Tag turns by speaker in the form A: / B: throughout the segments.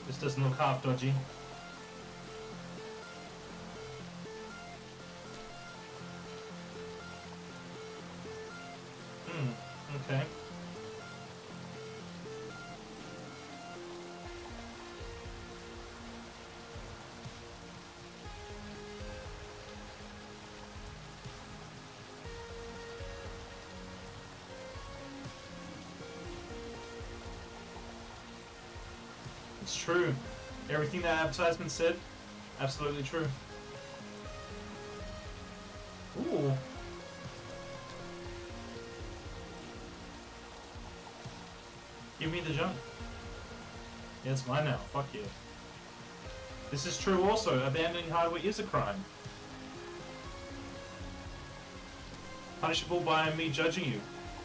A: This doesn't look half dodgy. Okay. It's true. Everything that advertisement said, absolutely true. Ooh. Give me the junk. Yeah, it's mine now. Fuck you. This is true also. Abandoning hardware is a crime. Punishable by me judging you.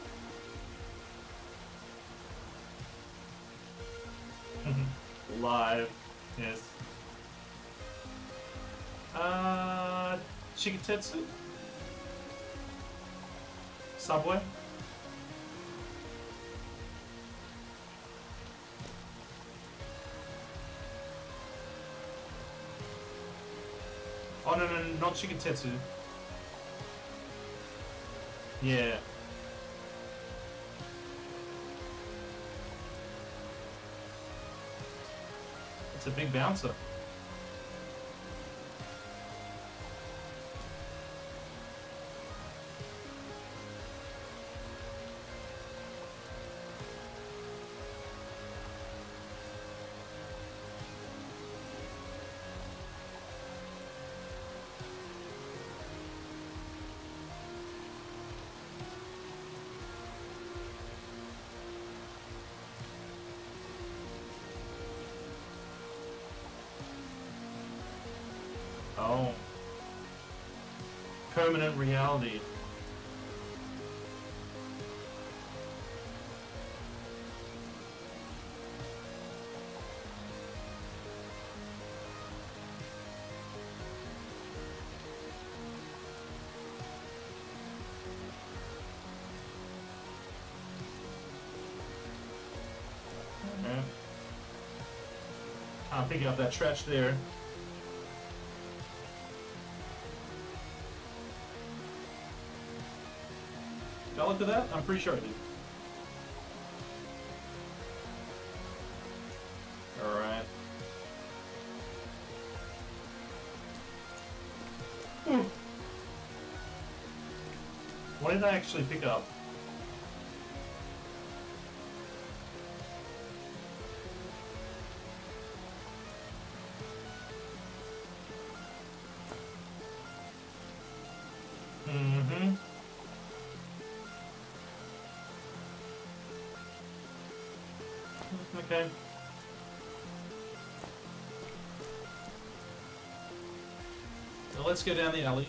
A: Live. Yes. Shigetetsu? Subway? Oh no, not Shigetetsu. Yeah. It's a big bouncer. Oh. Permanent reality. Yeah. I'm picking up that trash there. Did I look at that? I'm pretty sure I did. Alright. What did I actually pick up? Okay. Now let's go down the alley.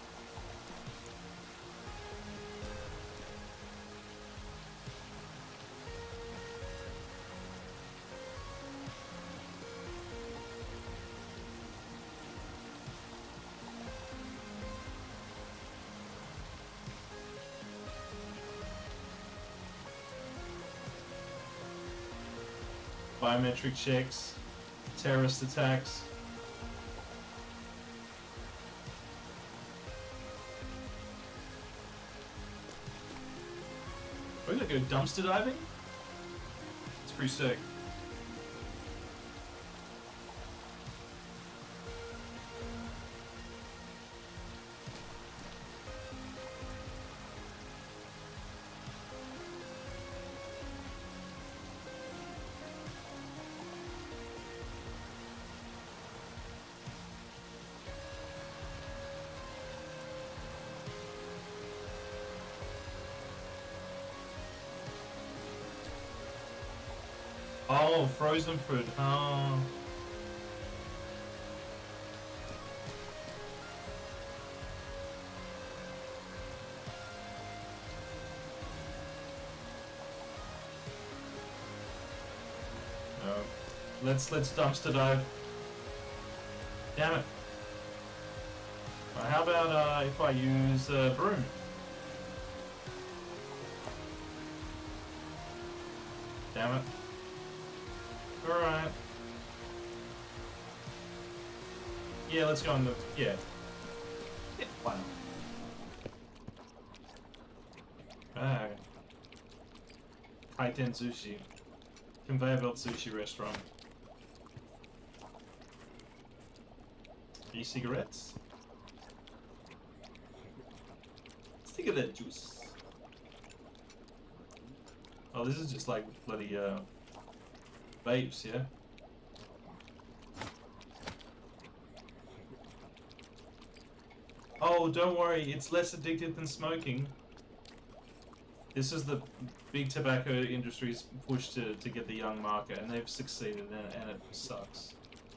A: Biometric checks, terrorist attacks. We're gonna go dumpster diving? It's pretty sick. Oh, frozen food. Oh. No. Let's dumpster dive. Damn it. How about if I use broom? Damn it. Alright. Yeah, let's go on the... Yeah. Yeah, why not? Ah. Kaiten Sushi. Conveyor belt sushi restaurant. E-cigarettes? Cigarette juice. Oh, this is just like bloody, vapes, yeah? Oh, don't worry, it's less addictive than smoking. This is the big tobacco industry's push to get the young market, and they've succeeded, and it sucks.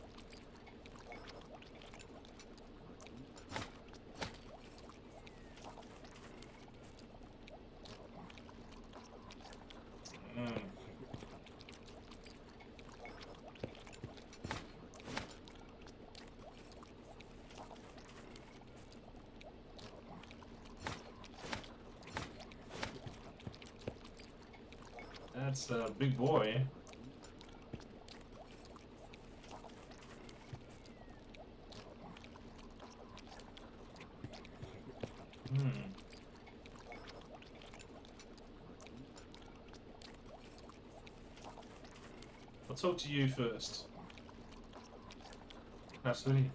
A: Mm. That's a big boy. Hmm. I'll talk to you first. Absolutely.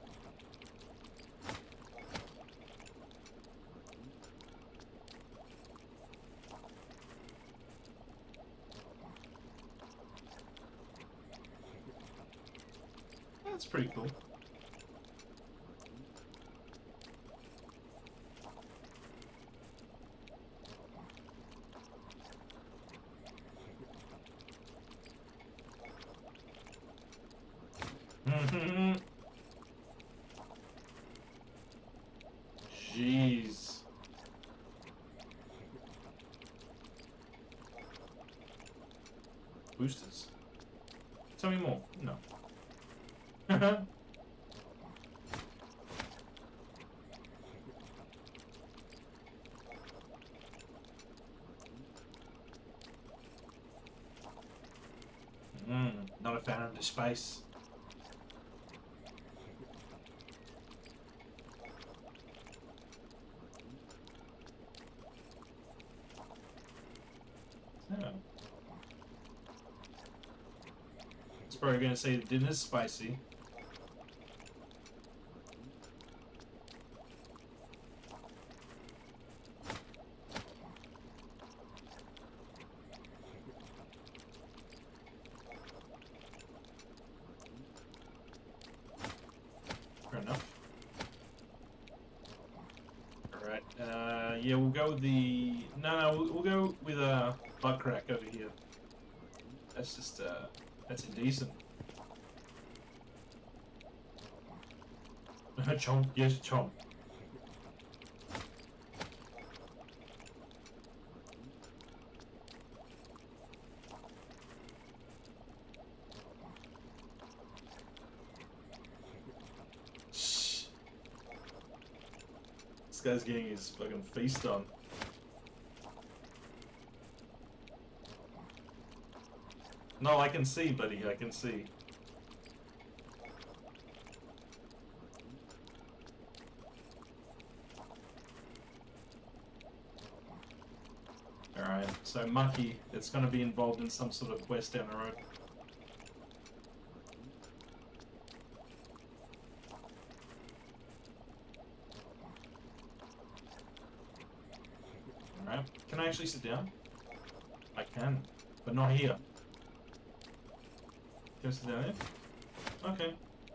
A: That's pretty cool. Jeez. Boosters. Tell me more. No. Not a fan of the space. Yeah. It's probably gonna say the dinner's spicy. Fair enough. Alright, yeah, we'll go with the... No, we'll go with, butt crack over here. That's just, that's indecent. Chomp, yes, chomp. Shh. This guy's getting his fucking feast on. No, I can see, buddy, I can see. Alright, so Mucky, it's gonna be involved in some sort of quest down the road. Alright, can I actually sit down? I can, but not here. Can I sit down there? Okay.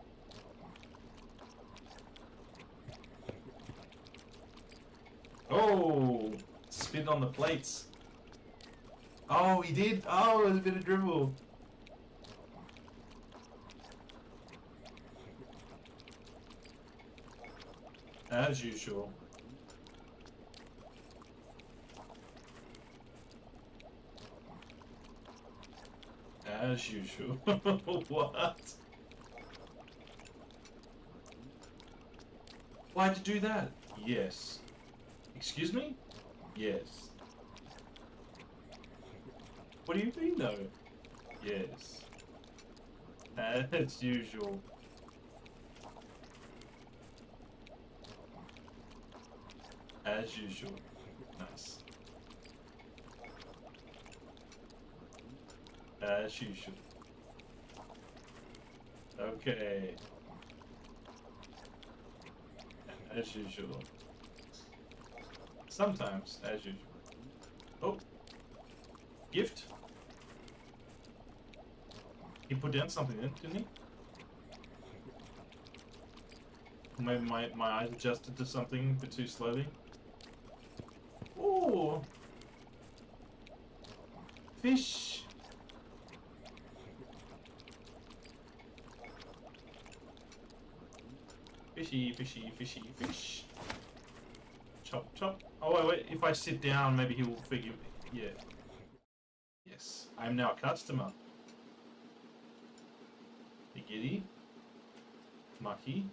A: Oh! Spit on the plates. Oh, he did? Oh, there's a bit of dribble. As usual. As usual. What? Why'd you do that? Yes. Excuse me? Yes. What do you mean, though? Yes. As usual. As usual. Nice. As usual. Okay. As usual. Sometimes, as usual. Oh. Gift. He put down something in, didn't he? Maybe my eyes adjusted to something a bit too slowly. Ooh! Fish! Fishy, fishy, fishy, fish. Chop, chop. Oh, wait, if I sit down, maybe he will figure... Yeah. Yes. I am now a customer. Giddy. Mucky.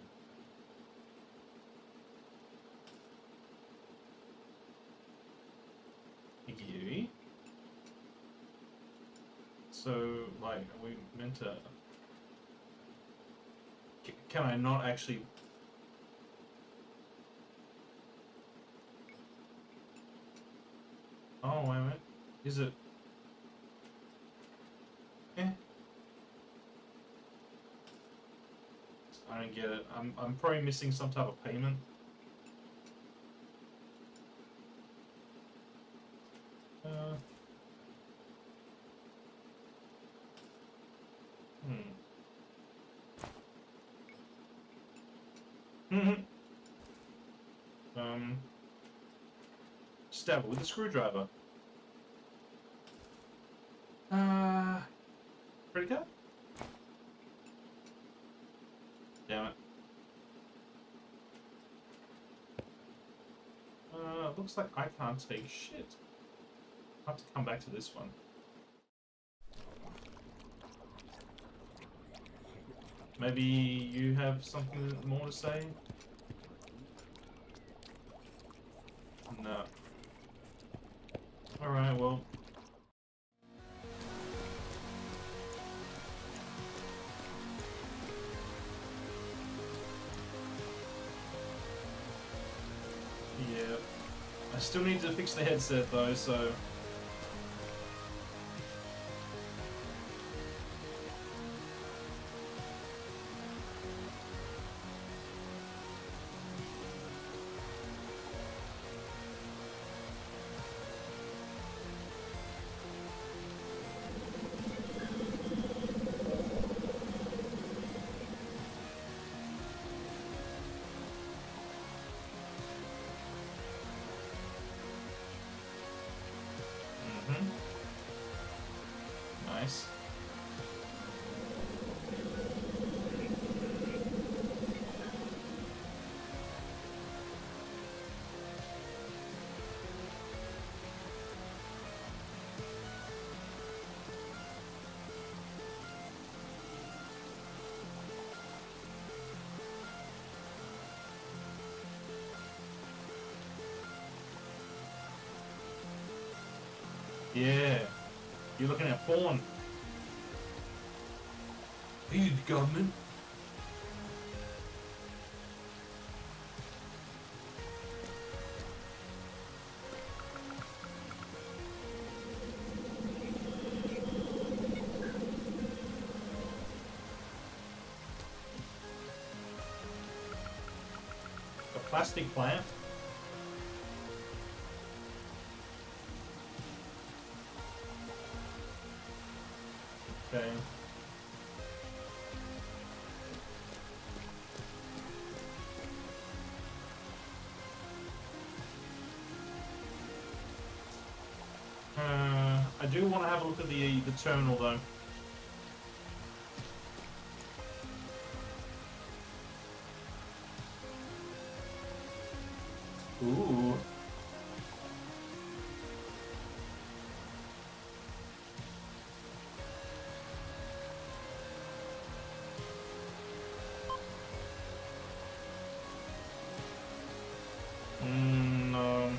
A: Giddy. So, like, are we meant to... Can I not actually... Oh, wait a minute. Is it... Eh? I don't get it. I'm probably missing some type of payment. Stab it with a screwdriver. Pretty good. Damn it. Looks like I can't take shit. I have to come back to this one. Maybe you have something more to say? No. Alright, well. Yeah. I still need to fix the headset though, so... Nice. Yeah. You're looking at porn. Are you the government? A plastic plant? Okay. I do want to have a look at the terminal though. Ooh. No.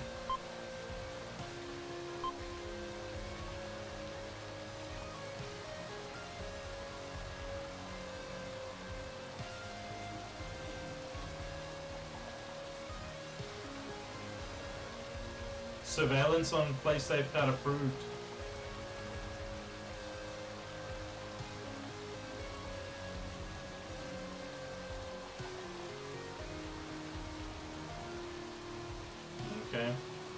A: Surveillance on PlaySafe card approved. Okay.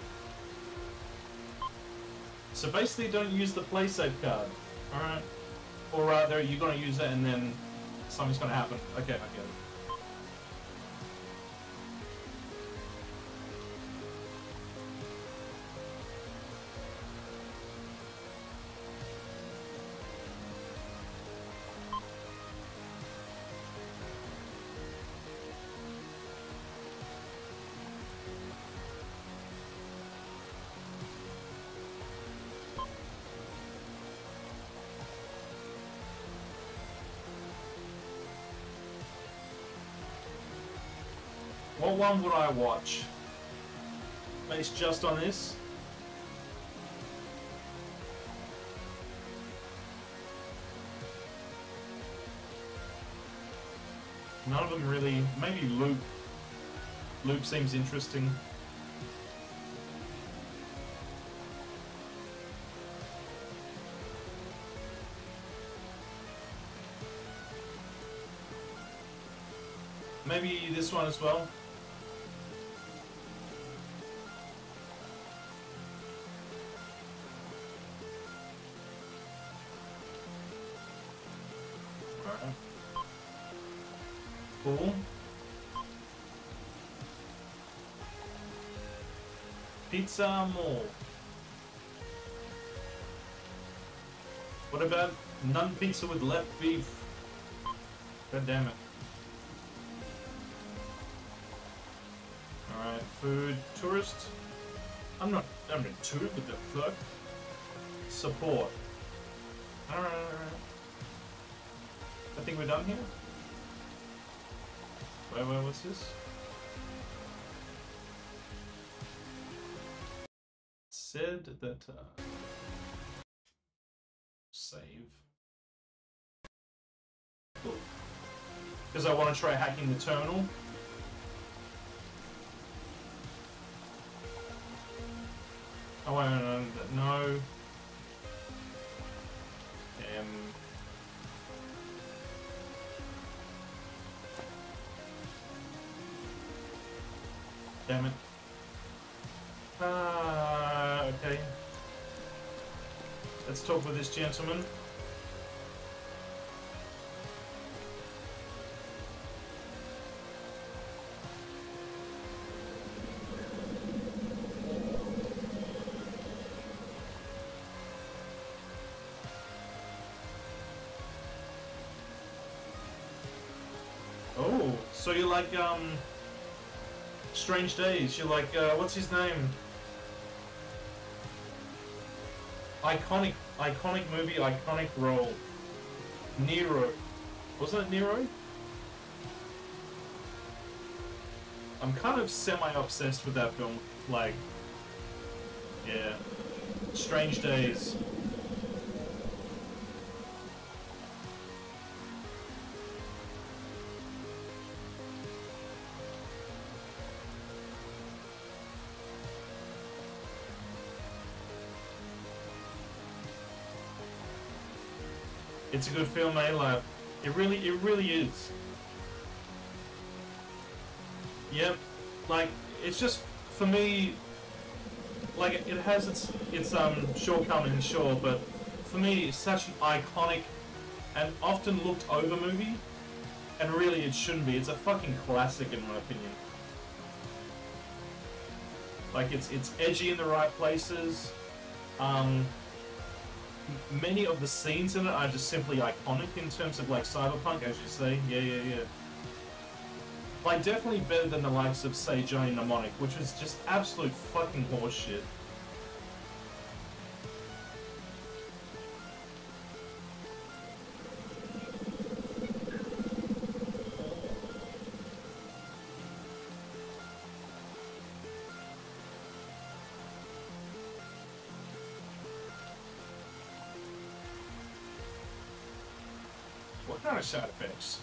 A: So basically don't use the PlaySafe card. Alright. Or rather, you're gonna use it and then something's gonna happen. Okay, I get it. What one would I watch? Based just on this? None of them really. Maybe Loop. Loop seems interesting. Maybe this one as well. Alright. Cool. Pizza Mall. What about none pizza with left beef? God damn it. Alright, food. Tourist. I'm a tourist, what the fuck? Support. Alright. I think we're done here. What's this? Said that save. Cool. Because I want to try hacking the terminal. Oh, wait, no. Damn it. Okay. Let's talk with this gentleman. Oh, so you like, Strange Days, you like, what's his name? Iconic movie, iconic role. Nero. Wasn't it Nero? I'm kind of semi-obsessed with that film. Like, yeah. Strange Days. It's a good film, eh? Like, it really is. Yep. Like, it's just, for me, like, it has its shortcomings, sure, but for me, it's such an iconic and often looked over movie, and really it shouldn't be. It's a fucking classic, in my opinion. Like, it's edgy in the right places. Many of the scenes in it are just simply iconic in terms of, like, cyberpunk, as you say. Yeah. Like, definitely better than the likes of, say, Johnny Mnemonic, which was just absolute fucking horseshit. What kind of side effects?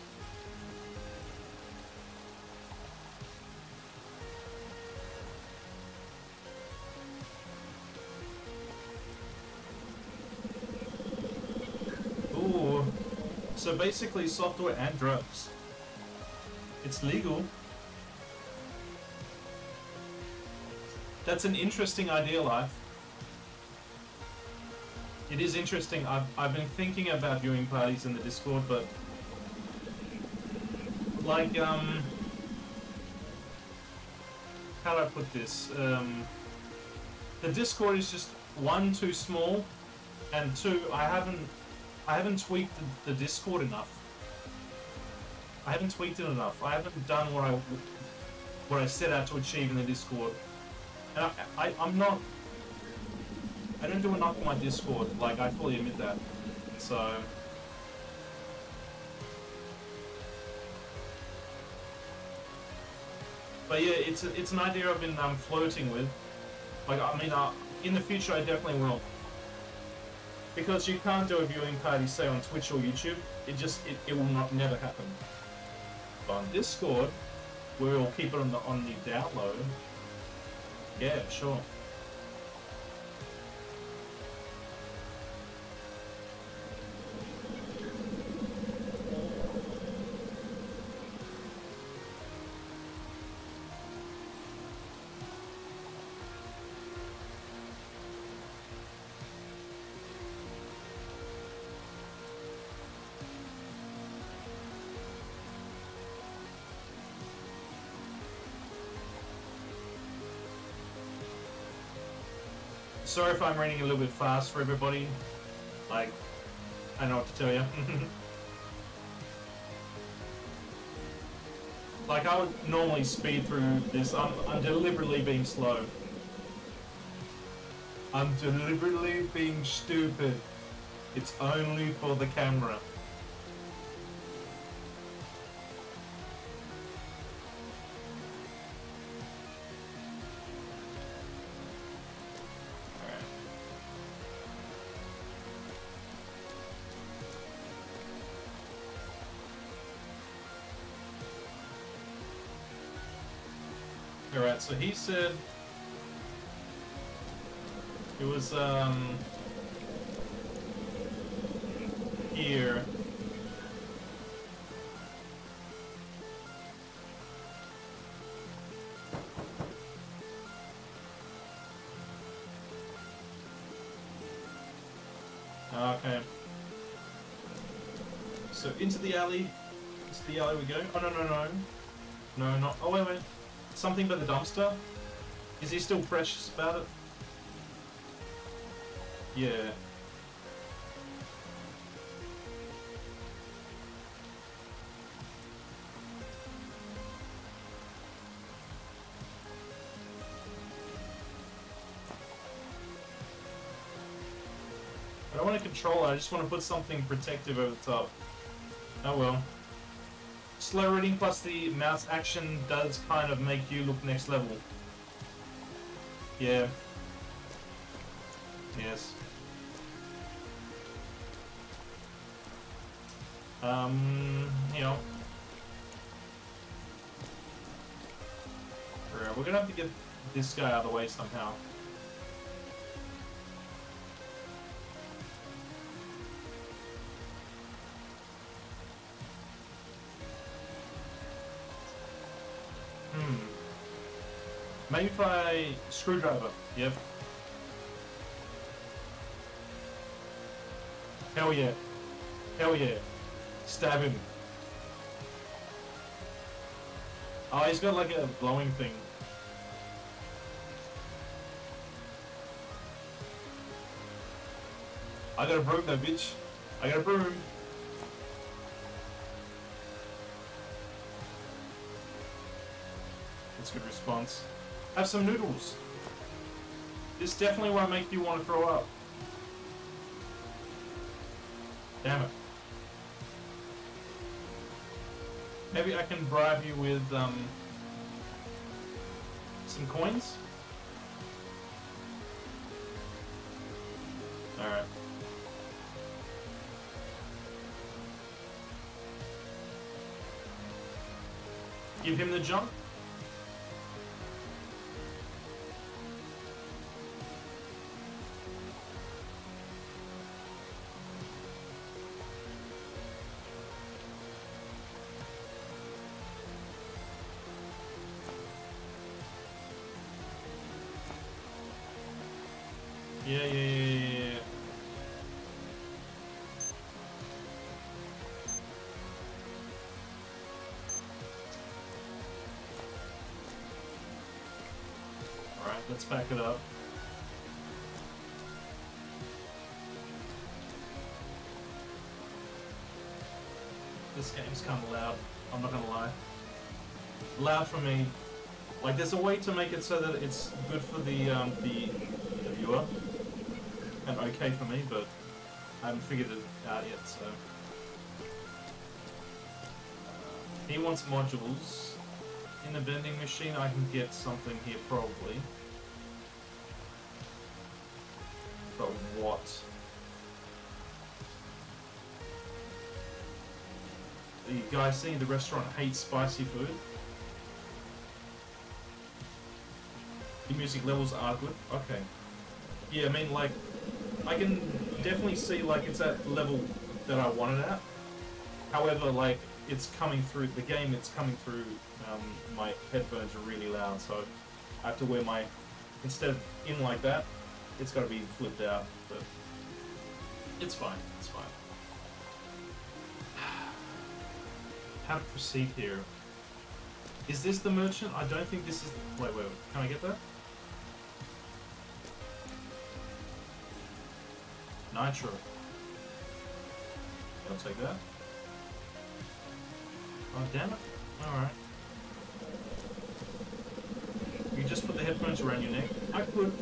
A: So basically software and drugs. It's legal. That's an interesting idea, Life. It is interesting. I've been thinking about viewing parties in the Discord, but like how do I put this? The Discord is just one, too small, and two, I haven't tweaked the Discord enough. I haven't tweaked it enough. I haven't done what I set out to achieve in the Discord. And I'm not. I don't do enough on my Discord. Like, I fully admit that. So. But yeah, it's an idea I've been flirting with. Like, I mean, in the future I definitely will. Because you can't do a viewing party, say, on Twitch or YouTube. It will never happen. But on Discord, we'll keep it on the download. Yeah, sure. Sorry if I'm reading a little bit fast for everybody. Like, I don't know what to tell you. Like, I would normally speed through this. I'm deliberately being slow. I'm deliberately being stupid. It's only for the camera. Alright, so he said it was here. Okay. So into the alley. Into the alley we go. Oh no. No, not. Oh wait. Something but the dumpster? Is he still precious about it? Yeah. I don't want to control it, I just want to put something protective over the top. Oh well. Slow reading plus the mouse action does kind of make you look next level. Yeah. Yes. You know. Right, we're gonna have to get this guy out of the way somehow. Maybe if I screwdriver. Yep. Hell yeah. Hell yeah. Stab him. Oh, he's got like a blowing thing. I got a broom though, bitch. I got a broom. That's a good response. Have some noodles. This definitely won't make you want to throw up. Damn it. Maybe I can bribe you with some coins? Alright. Give him the jump. Yeah. Alright, let's back it up. This game's kind of loud, I'm not gonna lie. Loud for me. Like, there's a way to make it so that it's good for the viewer, and okay for me, but I haven't figured it out yet, so... He wants modules. In the vending machine, I can get something here, probably. But what? You guys see the restaurant hates spicy food? The music levels are good? Okay. Yeah, I mean, like, I can definitely see, like, it's at the level that I want it at. However, like, it's coming through, the game, it's coming through, my headphones are really loud, so I have to wear my, instead of in like that, it's got to be flipped out, but it's fine, it's fine. How to proceed here? Is this the merchant? I don't think this is, wait, can I get that? Nitro. I'll take that. Oh, damn it. Alright. You just put the headphones around your neck. I could.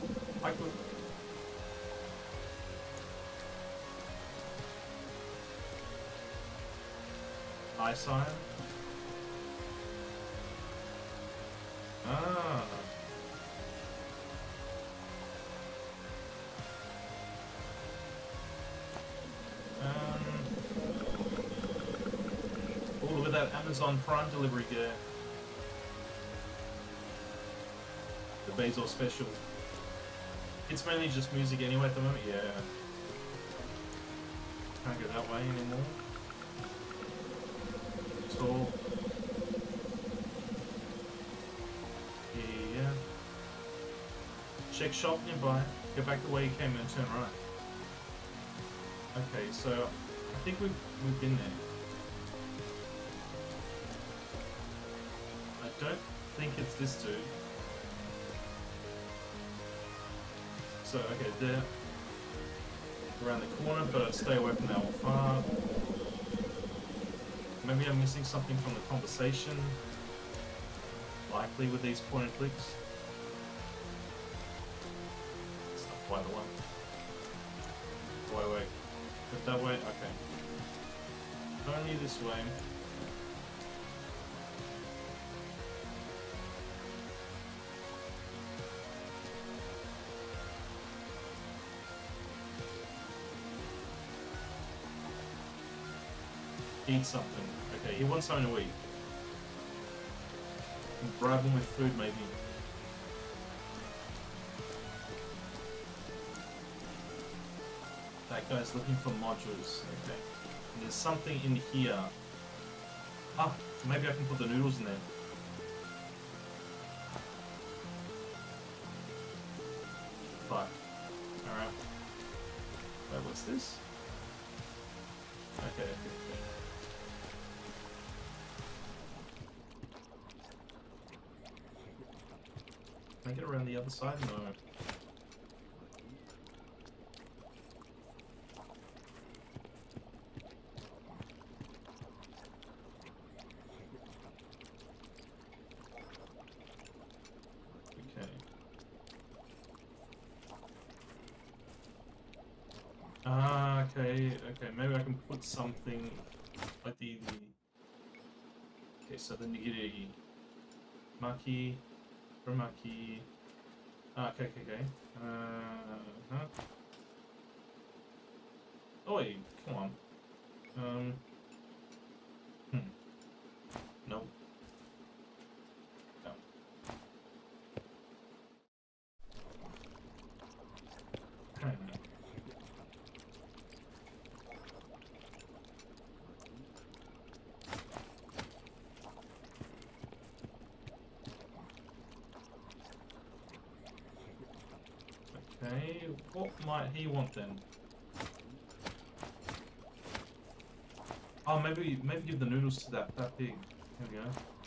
A: Eye sign. Ah. Oh, look at that Amazon Prime delivery gear. The Basil special. It's mainly just music anyway at the moment, yeah. Can't go that way anymore. Tall. Yeah. Check shop nearby. Go back the way you came and turn right. Okay, so I think we've been there. I don't think it's this dude. So, okay, there. Around the corner, but stay away from that one far. Maybe I'm missing something from the conversation. Likely with these point and clicks. It's not quite the one. Wait. But that way? Okay. Only this way. Eat something. Okay, he wants something to eat. Bribe him with food, maybe. That guy's looking for modules. Okay. And there's something in here. Ah, maybe I can put the noodles in there. Fuck. Alright. Wait, what's this? Okay. Can I get around the other side? No. Okay. Ah, okay. Maybe I can put something like the... Okay, so the nigiri. Maki. Maki. Ah, okay. Huh? Oi, come on. No. No. Okay. Okay, what might he want then? Oh, maybe give the noodles to that pig. Here we go.